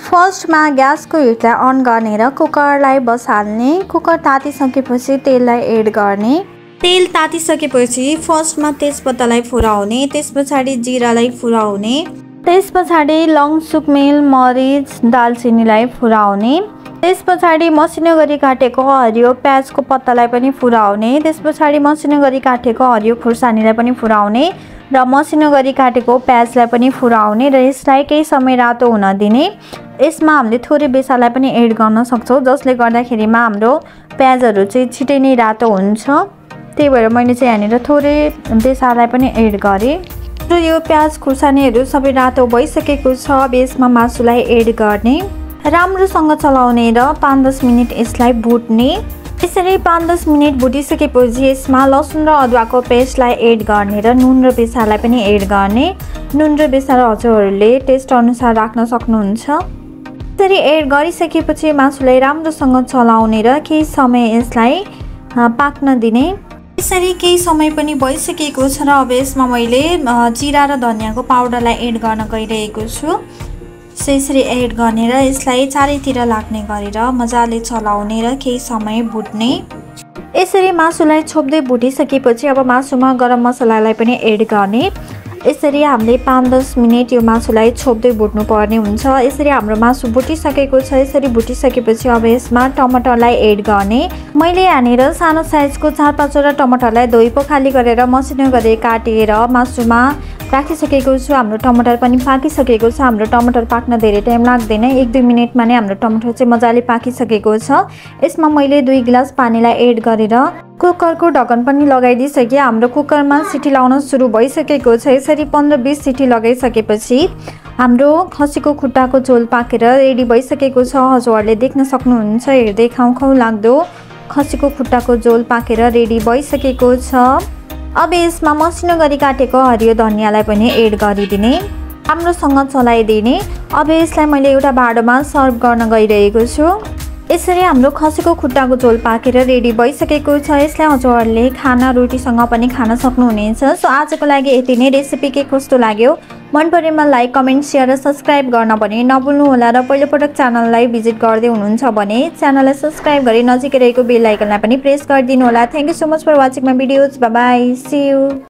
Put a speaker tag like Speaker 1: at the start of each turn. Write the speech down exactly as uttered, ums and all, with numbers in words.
Speaker 1: फर्स्टमा ग्यासको हिटलाई अन गर्ने र कुकरलाई बसाल्ने। कुकर तातिसकेपछि तेललाई एड गर्ने। तेल तातिसकेपछि फर्स्टमा तेजपत्तालाई फुराउने, त्यस पछाडि जिरालाई फुराउने, त्यस पछाडि लङ, सुकमेल, मरिच, दालचिनीलाई फुराउने, त्यस पछाडि मसिनो गरी काटेको हरियो प्याजको पत्तालाई पनि फुराउने, त्यस पछाडि मसिनो गरी काटेको हरियो खुर्सानीलाई पनि फुराउने र मसिनो गरी काटेको प्याजलाई पनि फुराउने र यसलाई केही समय रातो हुन दिने। यसमा हामीले थोरै बेसारलाई पनि एड गर्न सक्छौँ, जसले गर्दाखेरिमा हाम्रो प्याजहरू चाहिँ छिटै नै रातो हुन्छ। त्यही भएर मैले चाहिँ यहाँनिर थोरै बेसारलाई पनि एड गरेँ र यो प्याज खुर्सानीहरू सबै रातो भइसकेको छ। अब यसमा मासुलाई एड गर्ने, राम्रोसँग चलाउने र पाँच दस मिनट यसलाई भुट्ने। यसरी पाँच दस मिनट भुटिसकेपछि यसमा लसुन र अदुवाको पेस्टलाई एड गर्ने र नुन र बेसारलाई पनि एड गर्ने। नुन र बेसार हजुरहरूले टेस्ट अनुसार राख्न सक्नुहुन्छ। यसरी एड गरिसकेपछि मासुलाई राम्रोसँग चलाउने र केही समय यसलाई पाक्न दिने। यसरी केही समय पनि भइसकेको छ र अब यसमा मैले जिरा र धनियाँको पाउडरलाई एड गर्न गइरहेको छु। यसरी एड गर्ने र यसलाई चारैतिर लाग्ने गरेर मजाले चलाउने र केही समय भुट्ने। यसरी मासुलाई छोप्दै भुटिसकेपछि अब मासुमा गरम मसलालाई पनि एड गर्ने। यसरी हामीले पाँच दस मिनट यो मासुलाई छोप्दै भुट्नु पर्ने हुन्छ। यसरी हाम्रो मासु भुटिसकेको छ। यसरी भुटिसकेपछि अब यसमा टमाटरलाई एड गर्ने। मैले यहाँनिर सानो साइजको चार पाँचवटा टमाटरलाई धोइ पखाली गरेर मसिनो गरेर काटेर मासुमा राखिसकेको छु। हाम्रो टमाटर पनि पाकिसकेको छ। हाम्रो टमाटर पाक्न धेरै टाइम लाग्दैन, एक दुई मिनटमा नै हाम्रो टमाटर चाहिँ मजाले पाकिसकेको छ। यसमा मैले दुई गिलास पानीलाई एड गरेर कुकरको ढक्कन पनि लगाइदिइसकेँ। हाम्रो कुकरमा सिटी लाउन सुरु भइसकेको छ। यसरी पन्ध्र बिस सिटी लगाइसकेपछि हाम्रो खसीको खुट्टाको झोल पाकेर रेडी भइसकेको छ। हजुरहरूले देख्न सक्नुहुन्छ, हेर्दै खाउँ खाउँ लाग्दो खसीको खुट्टाको झोल पाकेर रेडी भइसकेको छ। अब यसमा मसिनो गरी काटेको हरियो धनियाँलाई पनि एड गरिदिने, राम्रोसँग चलाइदिने। अब यसलाई मैले एउटा भाँडोमा सर्भ गर्न गइरहेको छु। यसरी हाम्रो खसीको खुट्टाको झोल पाकेर रेडी भइसकेको छ। यसलाई हजुरहरूले खाना रोटीसँग पनि खान सक्नुहुनेछ। सो आजको लागि यति नै। रेसिपी के कस्तो लाग्यो मन परेमा लाइक, कमेन्ट, सेयर र सब्सक्राइब गर्न पनि नभुल्नु होला र पहिलोपटक च्यानललाई भिजिट गर्दै हुनुहुन्छ भने च्यानललाई सब्सक्राइब गरी नजिकै रहेको बेल आइकनलाई पनि प्रेस गरिदिनु होला। Thank you so much for watching my videos. Bye bye, see you.